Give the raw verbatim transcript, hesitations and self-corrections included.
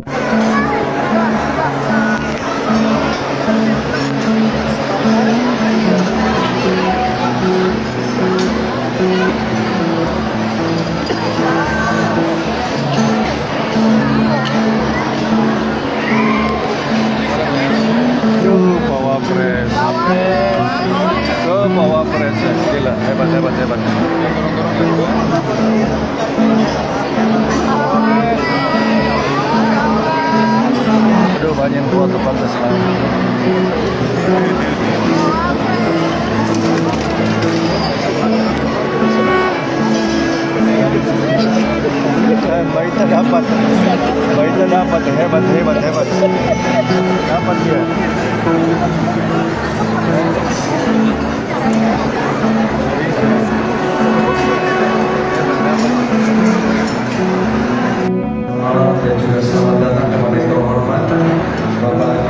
Tuh bawa pres, tuh bawa pres, gila hebat hebat hebat. Aduh banyak tua tuh pantas lah. Eh, baiknya dapat, baiknya dapat, hebat hebat hebat, dapat dia. Selamat dan juga selamat datang kepada yang terhormat Bapak